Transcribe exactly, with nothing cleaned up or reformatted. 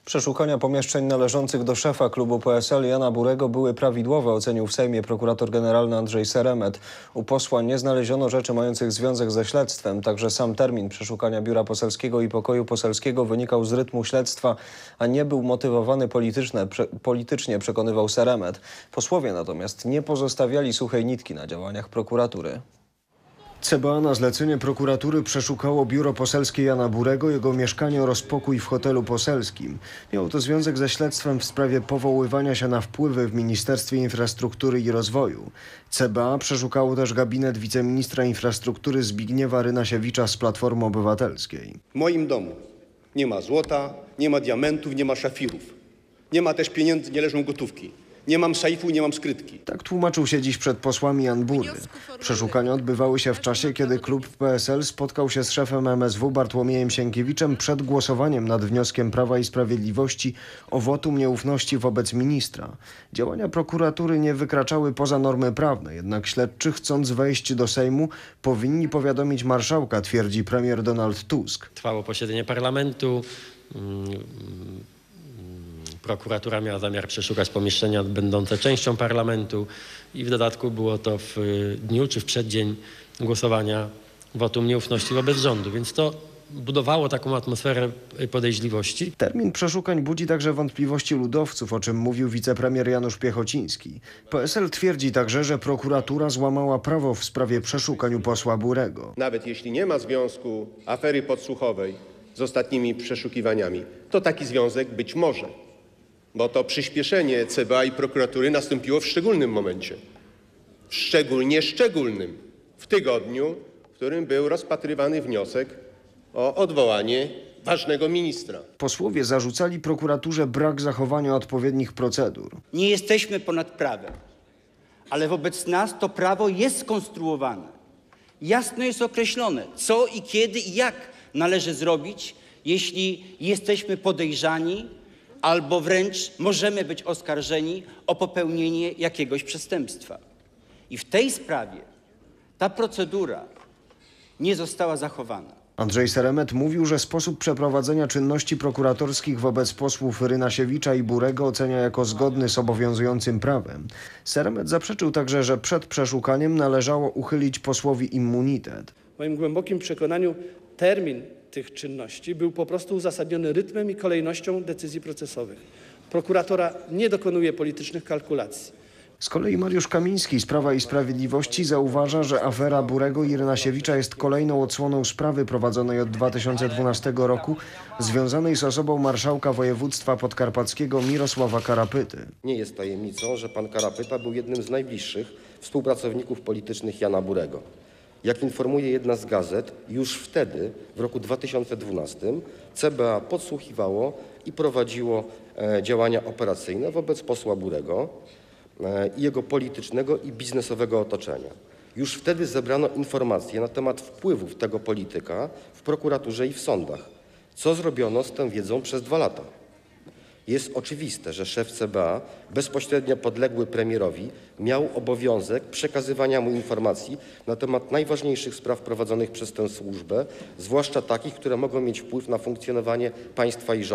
Przeszukania pomieszczeń należących do szefa klubu P S L Jana Burego były prawidłowe, ocenił w Sejmie prokurator generalny Andrzej Seremet. U posła nie znaleziono rzeczy mających związek ze śledztwem. Także sam termin przeszukania biura poselskiego i pokoju poselskiego wynikał z rytmu śledztwa, a nie był motywowany polityczne, prze, politycznie, przekonywał Seremet. Posłowie natomiast nie pozostawiali suchej nitki na działaniach prokuratury. C B A na zlecenie prokuratury przeszukało biuro poselskie Jana Burego, jego mieszkanie oraz pokój w hotelu poselskim. Miało to związek ze śledztwem w sprawie powoływania się na wpływy w Ministerstwie Infrastruktury i Rozwoju. C B A przeszukało też gabinet wiceministra infrastruktury Zbigniewa Rynasiewicza z Platformy Obywatelskiej. W moim domu nie ma złota, nie ma diamentów, nie ma szafirów. Nie ma też pieniędzy, nie leżą gotówki. Nie mam sejfu, nie mam skrytki. Tak tłumaczył się dziś przed posłami Jan Bury. Przeszukania odbywały się w czasie, kiedy klub P S L spotkał się z szefem M S W Bartłomiejem Sienkiewiczem przed głosowaniem nad wnioskiem Prawa i Sprawiedliwości o wotum nieufności wobec ministra. Działania prokuratury nie wykraczały poza normy prawne, jednak śledczy, chcąc wejść do Sejmu, powinni powiadomić marszałka, twierdzi premier Donald Tusk. Trwało posiedzenie parlamentu. Prokuratura miała zamiar przeszukać pomieszczenia będące częścią parlamentu i w dodatku było to w dniu czy w przeddzień głosowania wotum nieufności wobec rządu, więc to budowało taką atmosferę podejrzliwości. Termin przeszukań budzi także wątpliwości ludowców, o czym mówił wicepremier Janusz Piechociński. P S L twierdzi także, że prokuratura złamała prawo w sprawie przeszukań u posła Burego. Nawet jeśli nie ma związku afery podsłuchowej z ostatnimi przeszukiwaniami, to taki związek być może. Bo to przyspieszenie C B A i prokuratury nastąpiło w szczególnym momencie. Szczególnie szczególnym. W tygodniu, w którym był rozpatrywany wniosek o odwołanie ważnego ministra. Posłowie zarzucali prokuraturze brak zachowania odpowiednich procedur. Nie jesteśmy ponad prawem, ale wobec nas to prawo jest skonstruowane. Jasno jest określone, co i kiedy i jak należy zrobić, jeśli jesteśmy podejrzani albo wręcz możemy być oskarżeni o popełnienie jakiegoś przestępstwa. I w tej sprawie ta procedura nie została zachowana. Andrzej Seremet mówił, że sposób przeprowadzenia czynności prokuratorskich wobec posłów Rynasiewicza i Burego ocenia jako zgodny z obowiązującym prawem. Seremet zaprzeczył także, że przed przeszukaniem należało uchylić posłowi immunitet. W moim głębokim przekonaniu termin tych czynności był po prostu uzasadniony rytmem i kolejnością decyzji procesowych. Prokuratura nie dokonuje politycznych kalkulacji. Z kolei Mariusz Kamiński z Prawa i Sprawiedliwości zauważa, że afera Burego i Rynasiewicza jest kolejną odsłoną sprawy prowadzonej od dwa tysiące dwunastego roku, związanej z osobą marszałka województwa podkarpackiego Mirosława Karapyty. Nie jest tajemnicą, że pan Karapyta był jednym z najbliższych współpracowników politycznych Jana Burego. Jak informuje jedna z gazet, już wtedy, w roku dwa tysiące dwunastym, C B A podsłuchiwało i prowadziło e, działania operacyjne wobec posła Burego e, i jego politycznego i biznesowego otoczenia. Już wtedy zebrano informacje na temat wpływów tego polityka w prokuraturze i w sądach. Co zrobiono z tą wiedzą przez dwa lata? Jest oczywiste, że szef C B A, bezpośrednio podległy premierowi, miał obowiązek przekazywania mu informacji na temat najważniejszych spraw prowadzonych przez tę służbę, zwłaszcza takich, które mogą mieć wpływ na funkcjonowanie państwa i rządu.